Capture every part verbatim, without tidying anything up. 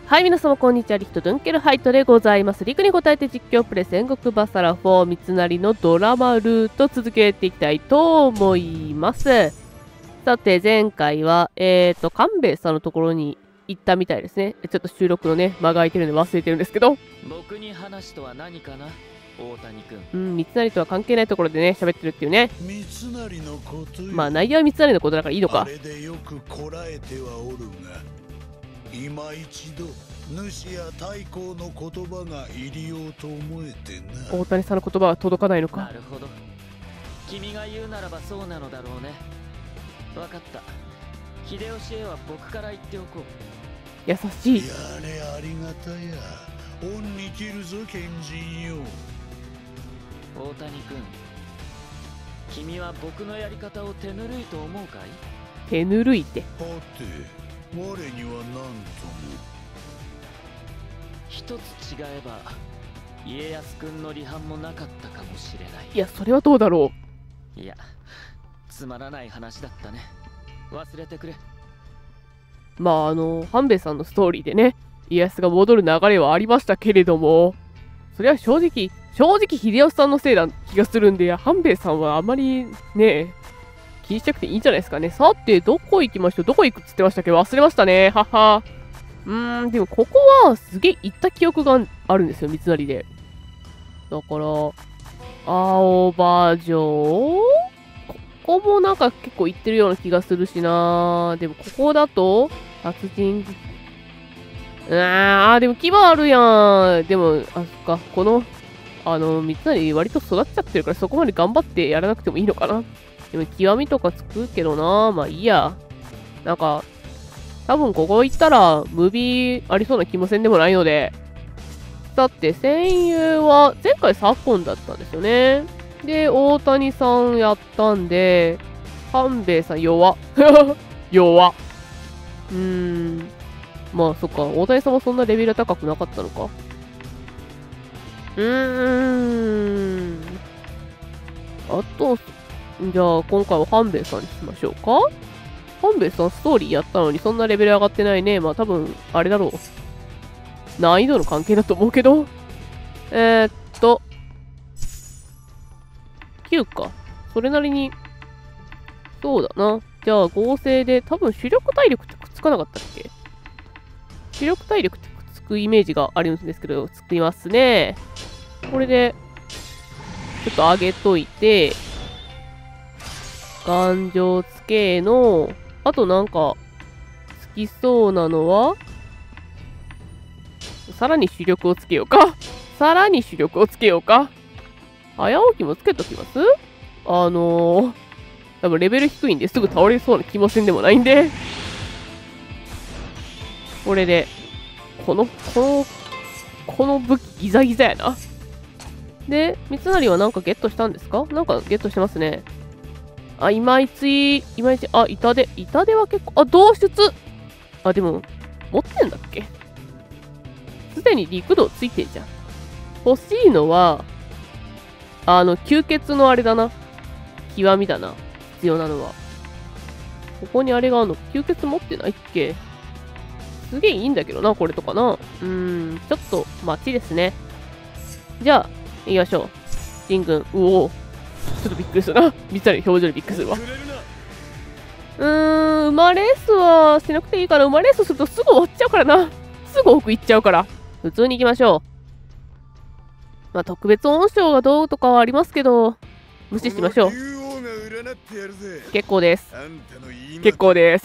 はい、皆様こんにちは。リヒトドゥンケルハイトでございます。リクに答えて実況プレイ戦国バサラフォー三成のドラマルート続けていきたいと思います。さて、前回は、えーと、官兵衛さんのところに行ったみたいですね。ちょっと収録のね、間が空いてるんで忘れてるんですけど。 僕に話とは何かな、大谷君。 うん、三成とは関係ないところでね、喋ってるっていうね。 三成のことよ。 まあ、内容は三成のことだからいいのか。 あれでよくこらえてはおるが、今一度主や太閤の言葉が入りようと思えてな。 大谷さんの言葉は届かないのか。 なるほど。君が言うならばそうなのだろうね。わかった。秀吉へは僕から言っておこう。 優しい。 やれありがたや。恩に切るぞ賢人よ。 大谷君、君は僕のやり方を手ぬるいと思うかい？ 手ぬるいって。 はて、我には何とも。 一つ違えば家康君の離反もなかったかもしれない。 いや、それはどうだろう。いや、つまらない話だったね。忘れてくれ。 まあ、あの、半兵衛さんのストーリーでね、家康が戻る流れはありましたけれども、それは正直、正直秀吉さんのせいな気がするんで、半兵衛さんはあまりね、気にしなくていいんじゃないですかね。さて、どこ行きましょう？どこ行くっつってましたっけ？忘れましたね。はは。うーん、でもここはすげえ行った記憶があるんですよ、三成で。だから、青葉城？ここもなんか結構行ってるような気がするしな。でもここだと、達人。うわー、でも牙あるやん。でも、あ、そっか、この、あの、三成割と育っちゃってるからそこまで頑張ってやらなくてもいいのかな。でも極みとかつくけどな。まあいいや。なんか、多分ここ行ったらムービーありそうな気もせんでもないので。さて、戦友は前回昨今だったんですよね。で、大谷さんやったんで、半兵衛さん弱っ。弱っ。うーん。まあそっか、大谷さんもそんなレベル高くなかったのか。うーん。あと、じゃあ今回は半兵衛さんにしましょうか。半兵衛さんストーリーやったのにそんなレベル上がってないね。まあ多分、あれだろう。難易度の関係だと思うけど。えー、っと、きゅうか。それなりに、そうだな。じゃあ合成で、多分主力体力ってくっつかなかったっけ？主力体力ってくっつくイメージがあるんですけど、作りますね。これで、ちょっと上げといて、頑丈つけの、あとなんか、つきそうなのは、さらに主力をつけようか。さらに主力をつけようか。早起きもつけときます？あのー、多分レベル低いんですぐ倒れそうな気もせんでもないんで。これで、この、この、この武器ギザギザやな。で、三成はなんかゲットしたんですか？なんかゲットしてますね。あ、いまいち、いまいち、あ、痛手。痛手は結構、あ、導出あ、でも、持ってんだっけ？すでに陸道ついてんじゃん。欲しいのは、あの、吸血のあれだな。極みだな。必要なのは。ここにあれがあるの。吸血持ってないっけ？すげえいいんだけどな、これとかな。うーん、ちょっと待ちですね。じゃあ、行きましょう。神軍、うおー。ちょっとびっくりするな。三成の表情でびっくりするわ。うーん、馬レースはしなくていいから、馬レースするとすぐ終わっちゃうからな。すぐ奥行っちゃうから。普通に行きましょう。まあ、特別恩賞がどうとかはありますけど、無視しましょう。結構です。結構です。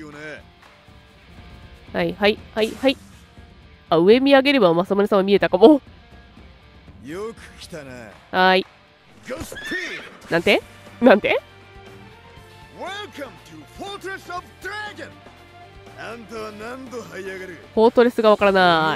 はいはいはいはい。あ、上見上げれば正宗さんは見えたかも。 よく来たな。 はーい。なんてなんてフォートレスがわからない。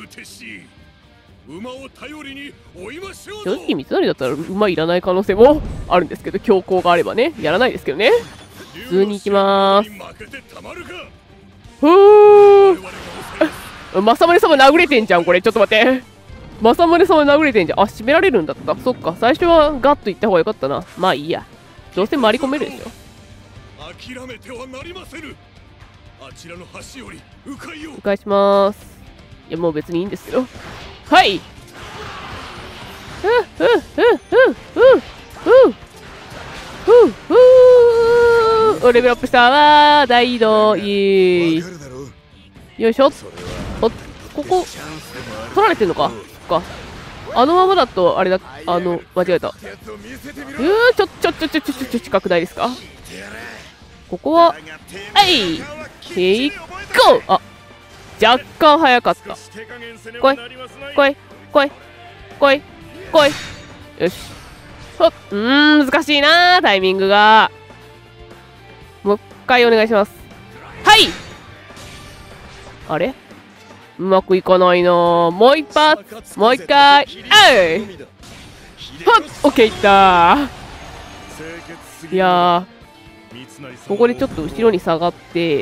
正直三成だったら馬いらない可能性もあるんですけど、強行があればね、やらないですけどね。普通に行きまーす。ふー正宗様殴れてんじゃん、これ。ちょっと待って。正宗様殴れてんじゃん。あ、締められるんだった。そっか、最初はガッといった方がよかったな。まあいいや。どうせ回り込めるでしょ。諦めてはなりませぬ。 あちらの橋より迂回を。 迂回します。いや、もう別にいいんですけど。はい。ふうふうふうふうふうふうふうふう。レベルアップしたわー。大移動。イエーイ。よいしょ。お、ここ取られてんのか。そっか。あのままだとあれだ。あの間違えた。うー、ちょちょちょちょちょちょちょ近くないですか。ここははいへいゴー。あ、若干早かった。来い来い来い来い来い。よし。ほっ、うーん、難しいなタイミングが。もう一回お願いします。はい。あれ、うまくいかないな。もう一発、もう一回。えい、ほっ、オッケー、いったー。いやー、ここでちょっと後ろに下がって、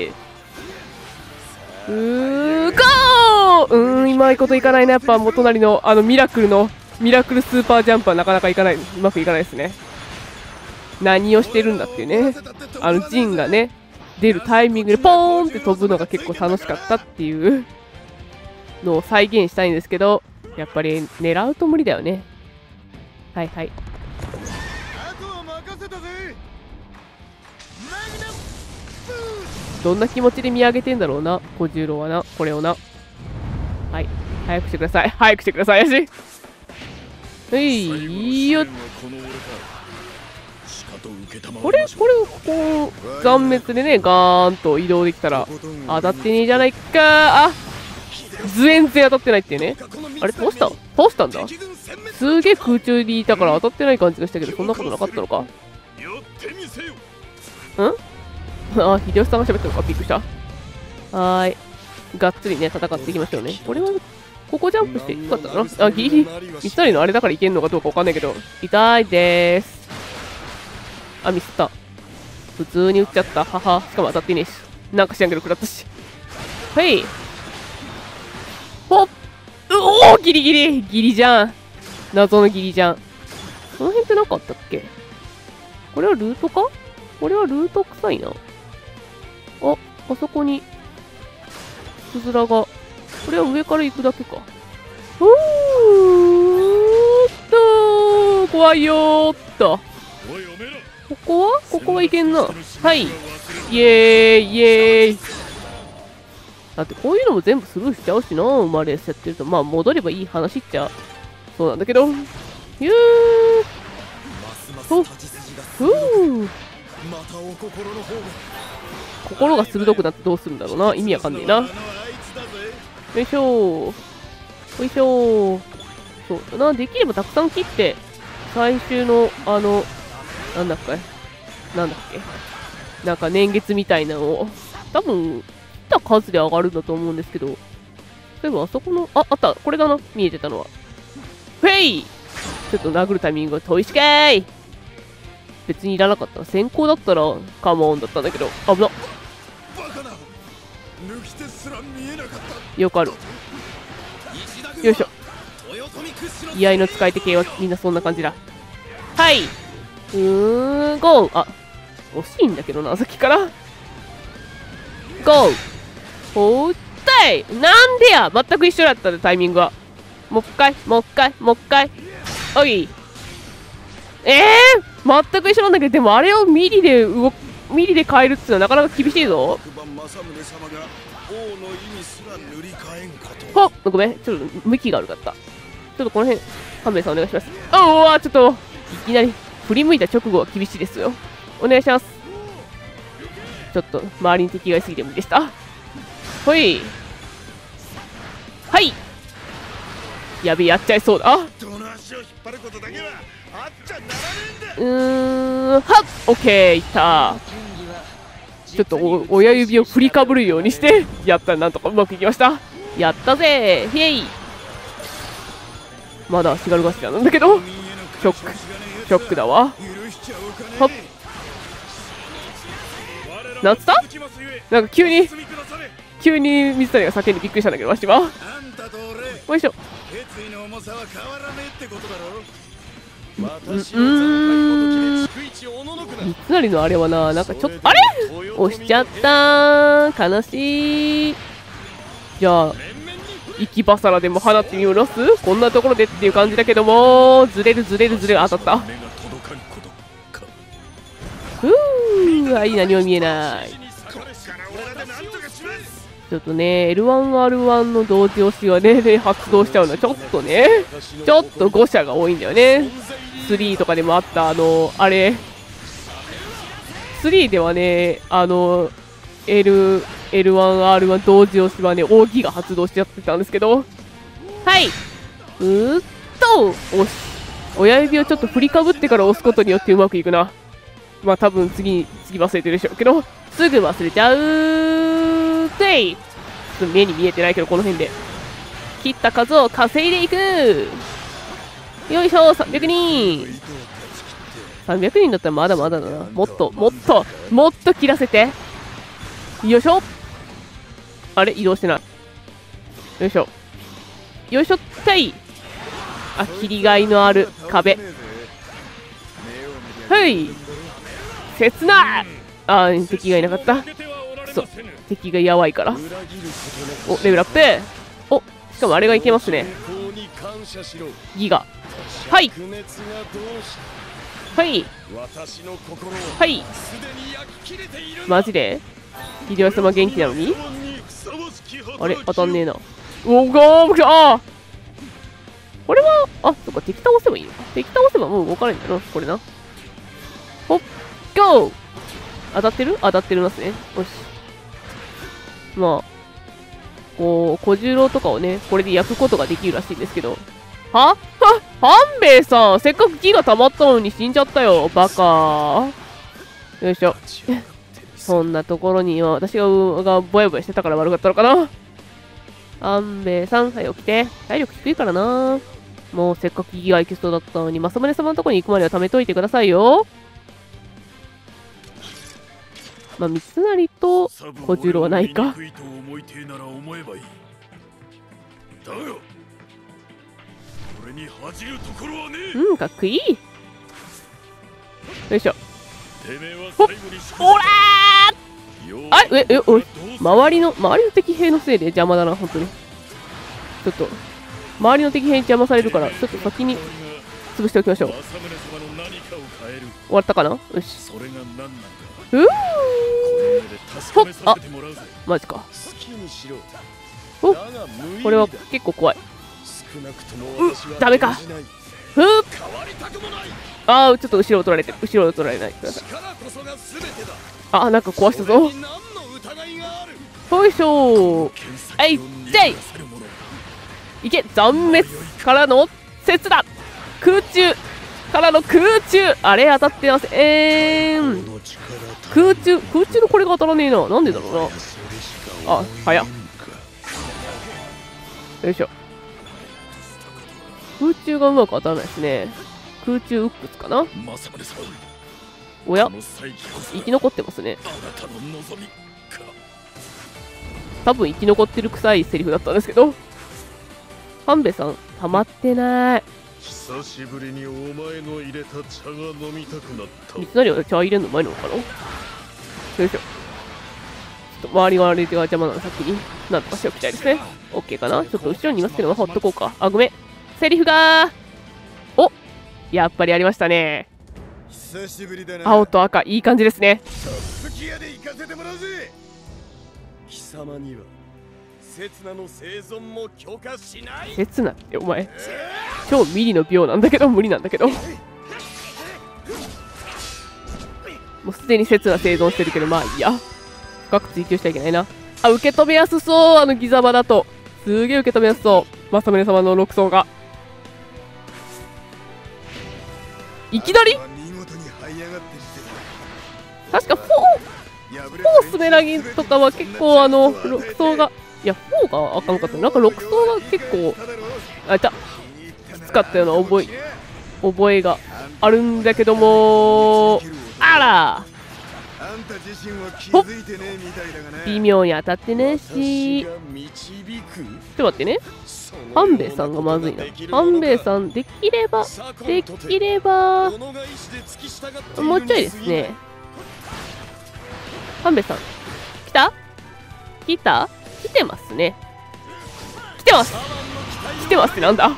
うー、ゴー。うーん、うまいこといかないな。やっぱもう隣のあのミラクルのミラクルスーパージャンプはなかなかいかない、うまくいかないですね。何をしてるんだっていうね。あのジンがね出るタイミングでポーンって飛ぶのが結構楽しかったっていうのを再現したいんですけど、やっぱり狙うと無理だよね。はいはい。どんな気持ちで見上げてんだろうな、小十郎はな、これをな。はい、早くしてください、早くしてください、やし。はい、よっ。これ、これをこう、残滅でね、ガーンと移動できたら、当たってねえじゃないか。あ、全然当たってないっていうね。あれ、倒した倒したんだ。すげえ空中にいたから当たってない感じがしたけど、そんなことなかったのか。んあ、秀吉さんが喋ったのか、びっくりした。はーい。がっつりね、戦っていきましょうね。これは、ここジャンプしてよかったかな。あ、ギリギリ。ミスタリのあれだからいけんのかどうかわかんないけど、痛いでーす。あ、ミスった。普通に打っちゃった。はは。しかも当たってねえし。なんか知らんけど食らったし。はい。ほっ。うおー、ギリギリ。ギリじゃん。謎のギリじゃん。この辺ってなかったっけ。これはルートか。これはルート臭いな。あ、あそこに、つづらが。これは上から行くだけか。うーっと、怖いよーっと。ここはここはいけんな。はい。イエーイ、イエーイ。だってこういうのも全部スルーしちゃうしな、生まれやってると。まあ戻ればいい話っちゃ。そうなんだけど。ゆー。ほっ。ふー。心が鋭くなってどうするんだろうな。意味わかんねえな。よいしょー。よいしょー。そうだな。できればたくさん切って、最終の、あの、なんだっけなんだっけなんか年月みたいなのを、多分、切った数で上がるんだと思うんですけど、例えばあそこの、あ、あった。これだな。見えてたのは。フェイちょっと殴るタイミングが遠いしかーい。別にいらなかった。先行だったらカモンだったんだけど、危なっ。よくある。よいしょ。居合の使い手系はみんなそんな感じだ。はい。うーん、ゴー。あ、惜しいんだけどな、さっきから。ゴー。ほーったい。なんでや、全く一緒だったで、タイミングは。もう一回、もう一回、もう一回。おい。えー、全く一緒なんだけど、でもあれをミリで動く、ミリで変えるってのはなかなか厳しいぞ。ほっ、ごめん、ちょっと向きが悪かった。ちょっとこの辺、勘弁さんお願いします。おお、ちょっと、いきなり振り向いた直後は厳しいですよ。お願いします。ちょっと周りに敵がいすぎて無理でした。ほい。はい。やべえ、やっちゃいそうだ。あ、うーん、はっ、オッケー、いった。ちょっとお親指を振りかぶるようにしてやったらなんとかうまくいきました。やったぜー、ヒェイ。まだシガルガスチャなんだけど、ショックショックだわ。はっ、なんつった。なんか急に急に水谷が叫んでびっくりしたんだけど、わしは。よいしょ。うん、うーん、 三成のあれはな、なんかちょっと、あれ押しちゃったー。悲しい。じゃあ、生きバサラでも放ってみます。こんなところでっていう感じだけども、ずれるずれるずれる、当たった。ふー、はい、何も見えない。ちょっとね、エルワンアールワン の同時押しはね、発動しちゃうのはちょっとね、ちょっと誤射が多いんだよね。スリーとかでもあった、あの、あれ。スリーではね、あの、L、エルワンアールワン 同時押しはね、扇が発動しちゃってたんですけど。はい。うーっと、押し。親指をちょっと振りかぶってから押すことによってうまくいくな。まあ多分次、次忘れてるでしょうけど、すぐ忘れちゃうてい。ちょっと目に見えてないけど、この辺で。切った数を稼いでいく。よいしょ、さんびゃくにん。さんびゃくにんだったらまだまだだな。もっと、もっと、もっと切らせて。よいしょ。あれ移動してない。よいしょ。よいしょってい。あ、切りがいのある壁。はい。切な。あー、敵がいなかった。そう。敵がやばいから。お、レベルアップ。お、しかもあれがいけますね。ギガ。はい。はい。はい。マジで秀吉様元気なのにあれ当たんねえな。おお、ゴーあこれは、あ、そっか、敵倒せばいいのか。敵倒せばもう動かないんだな、これな。ほっ、ゴー当たってる当たってるますね。よし。まあ、こう、小十郎とかをね、これで焼くことができるらしいんですけど。はは半兵衛さんせっかく木が溜まったのに死んじゃったよ。バカよいしょ。そんなところに今私ががぼやぼやしてたから悪かったのかな。半兵衛さん、はい、起きて。体力低いからな。もうせっかく木がいけそうだったのに、政宗様のとこに行くまでは貯めといてくださいよ。まあ、三成と小十郎はないか。うん、かっこいい。よいしょ。ほっ、おらーあれ、え、え、おい、周りの、周りの敵兵のせいで邪魔だな、本当に。ちょっと、周りの敵兵に邪魔されるから、ちょっと先に潰しておきましょう。終わったかなよし。うーほっ、あ、マジか。おこれは結構怖い。うん、ダメか。ふうあー、ちょっと後ろを取られてる。後ろを取られないでください。あ、なんか壊したぞ。よいしょー。はい、じゃいいけ、残滅からの切だ。空中からの空中あれ当たってます。えーん空中、空中のこれが当たらねえな。なんでだろうな。あ、早っ。よいしょ。空中がうまく当たらないですね。空中ウックスかな。おや生き残ってますね。多分生き残ってる臭いセリフだったんですけど。半兵衛さん溜まってない。 久しぶりにお前の入れた茶が飲みたくなった。 三成は茶入れるのうまいのかな。よいしょ。ちょっと周りがあれが邪魔なの先になんとかしておきたいですね。 OK かな。ちょっと後ろにいますけどほっとこうか。あ、ごめんセリフがーおやっぱりありましたね。 久しぶりだな。 青と赤いい感じですね。 貴様には刹那の生存も許可しない。 刹那ってお前超ミリの秒なんだけど無理なんだけどもうすでに刹那生存してるけどまあいいや。深く追求しちゃいけないな。あ、受け止めやすそう。あのギザバだとすげえ受け止めやすそう。政宗様の六層がいきなり確かフォーフォースメラギンとかは結構あの六層がいやフォーがあかんかった。なんか六層が結構あいたきつかったような覚え覚えがあるんだけどもあらんた自身は気づいてねえみたいだがね。 微妙に当たってねえし。ちょっと待ってね。半兵衛さんがまずいな。半兵衛さん、できれば、できれば、もうちょいですね。半兵衛さん、来た来た来てますね。来てます来てますってなんだ。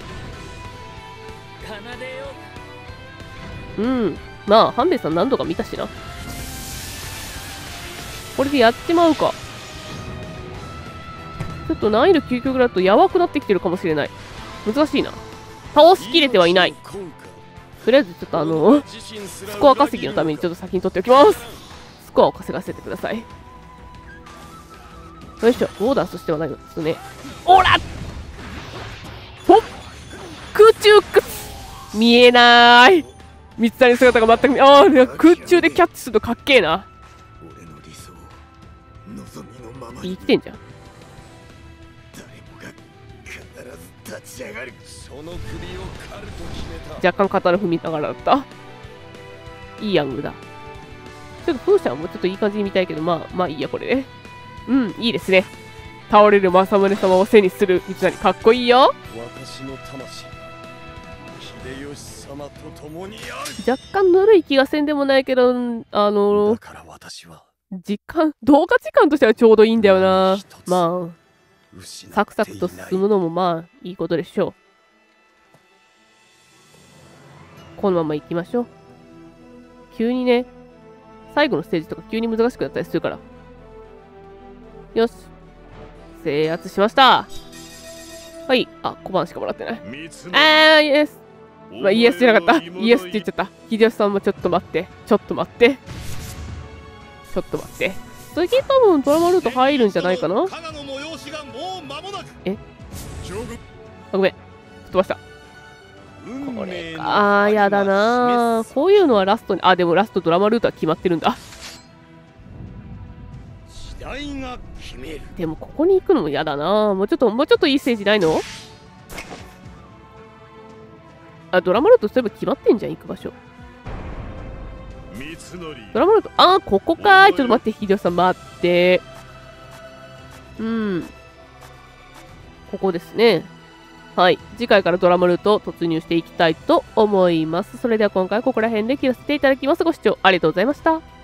うん。まあ、半兵衛さん何度か見たしな。これでやっちまうか。ちょっと難易度究極だとやばくなってきてるかもしれない。難しいな。倒しきれてはいない。とりあえずちょっとあの、スコア稼ぎのためにちょっと先に取っておきます。スコアを稼がせてください。よいしょ。ボーダーとしてはないのですね。おらほっ空中靴見えなーい。三つ谷姿が全く見ああ、空中でキャッチするとかっけえな。生きてんじゃん。若干刀踏みながらだった。いいアングルだ。ちょっと風車はもうちょっといい感じに見たいけど、まあまあいいや、これね。うん、いいですね。倒れる政宗様を背にする三つ谷、かっこいいよ。 私の魂秀吉様と共にある。 若干ぬるい気がせんでもないけど、あのだから私は時間、動画時間としてはちょうどいいんだよな。まあ、サクサクと進むのもまあいいことでしょう。このまま行きましょう。急にね、最後のステージとか急に難しくなったりするから。よし。制圧しました。はい。あ、小判しかもらってない。あー、イエス。まあ、イエスじゃなかった。イエスって言っちゃった。秀吉さんもちょっと待って。ちょっと待って。ちょっと待って。次多分ドラマルート入るんじゃないかな。えあ、ごめん。飛ばした。これか。あー、やだなー。こういうのはラストに。あ、でもラストドラマルートは決まってるんだ。でもここに行くのもやだな。もうちょっと、もうちょっといいステージないの？あ、ドラマルートそういえば決まってんじゃん、行く場所。ドラマルート、あー、ここかー。ちょっと待って、秀吉さん、待って。うん。ここですね。はい。次回からドラマルート突入していきたいと思います。それでは今回ここら辺で切らせていただきます。ご視聴ありがとうございました。